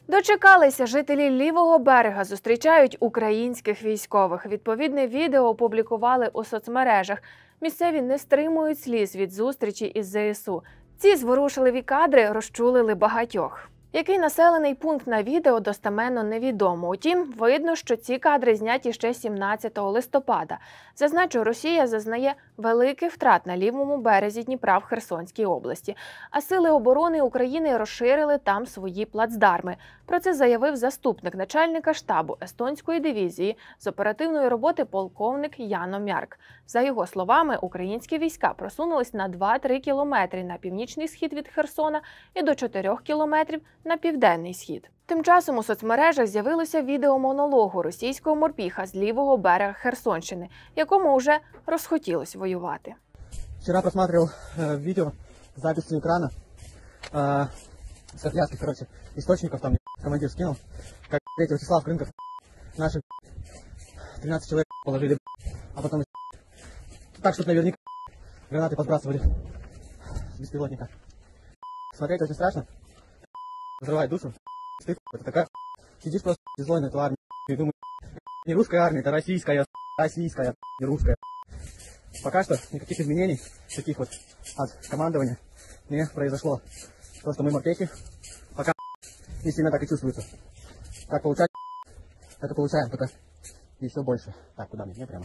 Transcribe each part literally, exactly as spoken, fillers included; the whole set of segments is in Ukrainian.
Дочекалися, жителі лівого берега зустрічають українських військових. Відповідне відео опублікували у соцмережах. Місцеві не стримують сліз від зустрічі із зе ес у. Ці зворушливі кадри розчулили багатьох. Який населений пункт на відео достеменно невідомо. Утім, видно, що ці кадри зняті ще сімнадцятого листопада. Зазначу, Росія зазнає великих втрат на лівому березі Дніпра в Херсонській області. А сили оборони України розширили там свої плацдарми. Про це заявив заступник начальника штабу естонської дивізії з оперативної роботи полковник Яно Мярк. За його словами, українські війська просунулись на два-три кілометри на північний схід від Херсона і до чотирьох кілометрів на південний схід. Тим часом у соцмережах з'явилося відео монологу російського морпіха з лівого берега Херсонщини, якому вже розхотілось воювати. Вчора просматривав э, відео з записью екрана, э, с отвязки, короче, источников, там командир скинул, как Вячеслав Крынков, наши тринадцать человек положили, а потом так, что наверняка гранаты подбрасывали с беспилотника. Смотреть очень страшно, взрывает душу, стыд, это такая, сидишь просто злой на эту армию и думаешь, не русская армия, это российская, российская, не русская. Пока что никаких изменений, таких вот от командования не произошло. То, что мы морпехи, пока не сильно так и чувствуется. Как получать, так и получаем, только и все больше. Так, куда мне? Не прямо.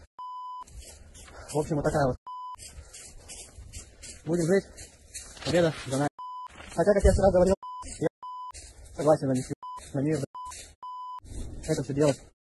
В общем, вот такая вот. Будем жить. Победа за нами. Хотя, как я сразу говорил, я согласен на миссию, на мир. Это все делать.